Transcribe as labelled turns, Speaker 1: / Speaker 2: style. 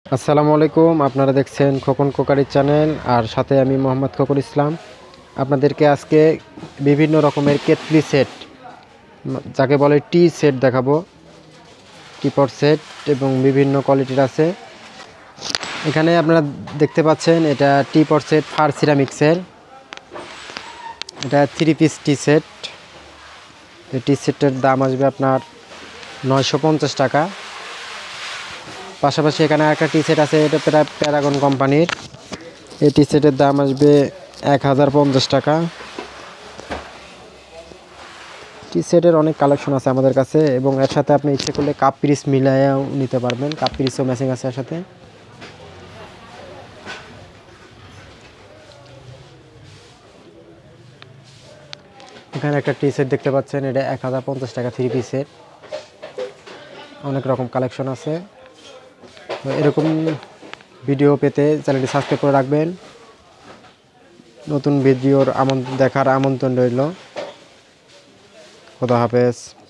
Speaker 1: আসসালামু আলাইকুম। আপনারা দেখছেন খোকন কোকারি চ্যানেল, আর সাথে আমি মোহাম্মদ খোকর ইসলাম। আপনাদেরকে আজকে বিভিন্ন রকমের কেটলি সেট, যাকে বলে টি সেট দেখাবো। টিপট সেট এবং বিভিন্ন কোয়ালিটির আছে। এখানে আপনারা দেখতে পাচ্ছেন এটা টিপট সেট ফার সিরামিক্সের। এটা 3 পিস টি সেট। এই টি সেটের দাম আসবে আপনার 950 টাকা। পাশাপাশি এখানে একটা টি সেট আছে, এটা প্যারাগন কোম্পানির। এই টি সেটের দাম আসবে 1050 টাকা। টি সেটের অনেক কালেকশন আছে আমাদের কাছে, এবং এর সাথে আপনি ইচ্ছে করলে কাপ পিরিস মিলাইয়াও নিতে পারবেন। কাপ পিরিসও ম্যাচিং আছে এর সাথে। এখানে একটা টি সেট দেখতে পাচ্ছেন, এটা 1050 টাকা 3 পিসের। অনেক রকম কালেকশন আছে। তো এরকম ভিডিও পেতে চ্যানেলটি সাবস্ক্রাইব করে রাখবেন। নতুন ভিডিওর দেখার আমন্ত্রণ রইল। খোদা হাফেজ।